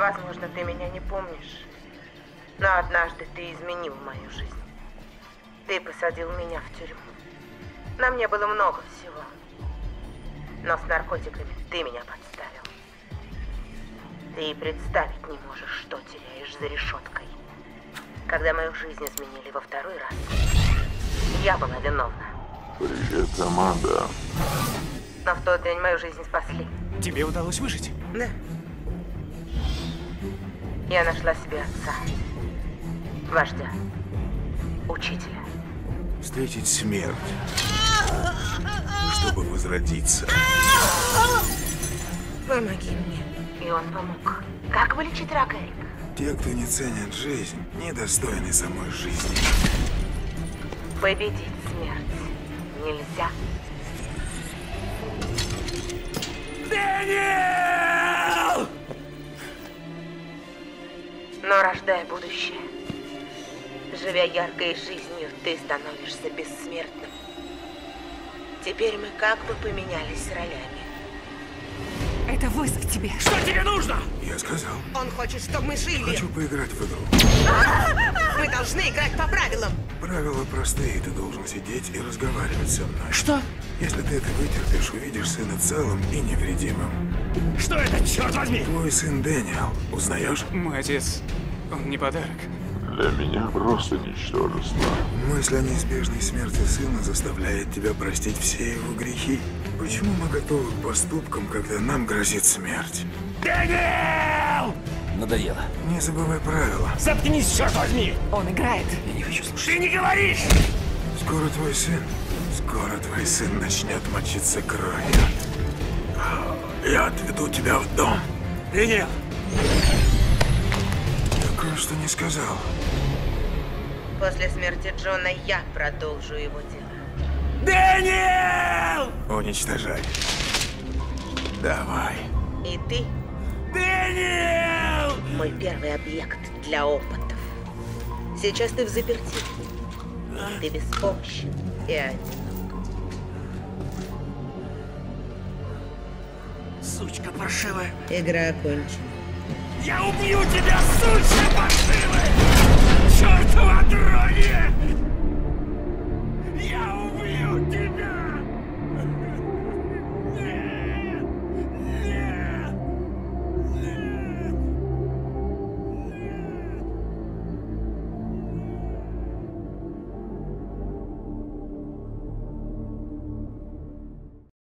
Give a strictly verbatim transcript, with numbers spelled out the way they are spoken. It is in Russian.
Возможно, ты меня не помнишь, но однажды ты изменил мою жизнь. Ты посадил меня в тюрьму. На мне было много всего, но с наркотиками ты меня подставил. Ты и представить не можешь, что теряешь за решеткой. Когда мою жизнь изменили во второй раз, я была виновна. Привет, Аманда. Но в тот день мою жизнь спасли. Тебе удалось выжить? Да. Я нашла себе отца, вождя, учителя. Встретить смерть, чтобы возродиться. Помоги мне. И он помог. Как вылечить рак, Эрик? Те, кто не ценят жизнь, недостойны самой жизни. Победить смерть нельзя. Дэниел! Но рождая будущее, живя яркой жизнью, ты становишься бессмертным. Теперь мы как бы поменялись ролями. Это вызов тебе. Что тебе нужно? Я сказал, Он хочет, чтобы мы жили. хочу поиграть в игру. Мы должны играть по правилам. Правила простые, ты должен сидеть и разговаривать со мной. Что? Если ты это вытерпишь, увидишь сына целым и невредимым. Что это, черт возьми? Твой сын Дэниел, узнаешь? Мой отец, он не подарок. Для меня просто ничтожество. Мысль о неизбежной смерти сына заставляет тебя простить все его грехи. Почему мы готовы к поступкам, когда нам грозит смерть? Дэниел! Надоело. Не забывай правила. Заткнись, черт возьми! Он играет. Я не хочу слушать. Ты не говоришь! Скоро твой сын, скоро твой сын начнет мочиться кровью. Я отведу тебя в дом. Дэниел! Я кое-что не сказал. После смерти Джона я продолжу его дело. Дэниел! Уничтожай. Давай. И ты Дэниел! мой первый объект для опытов. Сейчас ты в заперти. Ты беспомощен и одинок. Сучка паршивая. Игра окончена. Я убью тебя, сучка паршивая!